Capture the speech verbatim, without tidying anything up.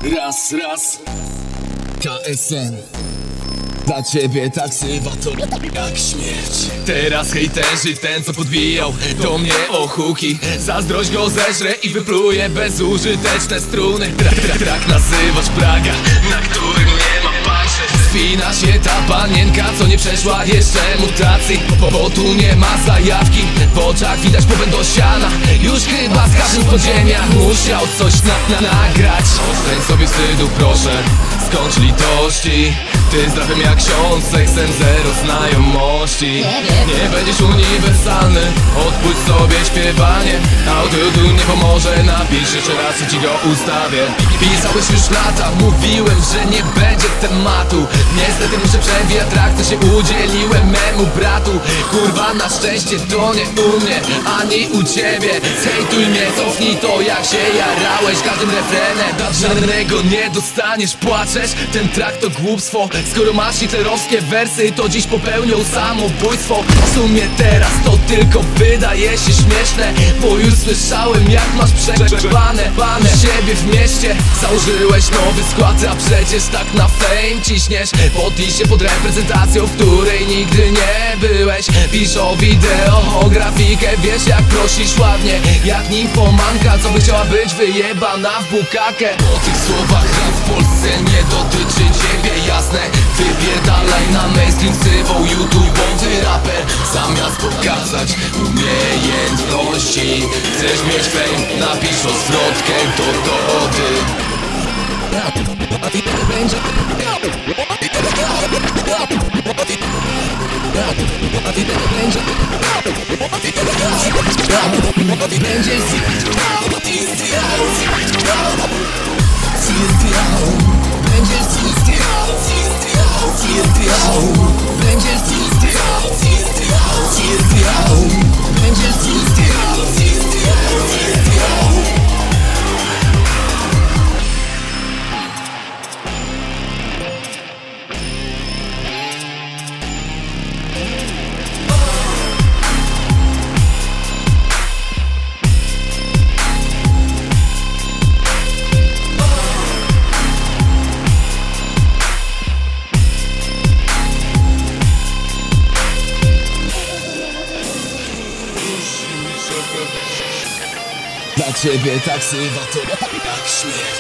Raz, raz K S N Dla ciebie taksywa to jak śmierć. Teraz hejterzy, ten co podbijał do mnie ochuki, zazdrość go zeżre i wypluje bezużyteczne struny. Trak, trak, trak nazywasz Praga, na którym nie ma panczy. Spina się ta panienka, co nie przeszła jeszcze mutacji, bo, bo tu nie ma zajawki, w oczach widać popęd do siana. Już chyba z każdym podziemia musiał coś na, na, nagrać. Oszczędź sobie wstydu proszę, skończ litości. Ty zdrowym jak ksiądz, seksem zero znajomości. Nie będziesz uniwersalny, odpuść sobie śpiewanie. Autotune nie pomoże, napisz jeszcze raz i ci go ustawię. Pisałeś już lata, mówiłem, że nie będzie tematu. Niestety muszę przewijać trakty, się udzieliłem memu bratu. Kurwa, na szczęście to nie u mnie, ani u ciebie. Zhejtuj mnie, cofnij to jak się jarałeś każdym refrenem. Żadnego nie dostaniesz, płaczesz, ten track to głupstwo. Skoro masz hitlerowskie wersy, to dziś popełnią samobójstwo. W sumie teraz to tylko wydaje się śmieszne, bo już słyszałem jak masz przegrzebane bane siebie w mieście. Założyłeś nowy skład, a przecież tak na fame ciśniesz. Podlij się pod reprezentacją, w której nigdy nie byłeś. Pisz o wideo, o grafikę, wiesz jak prosisz ładnie, jak nimfomanka, co by chciała być wyjebana w bukakę. Po tych słowach rap w Polsce nie dotyczy ciebie, jasne. Wypierdalaj na mainstream ksywą YouTube'owy raper. Zamiast pokazać umiejętności, chcesz mieć fame, napisz rozwrotkę do dody. Będzie Dla ciebie taksywa to jak śmierć.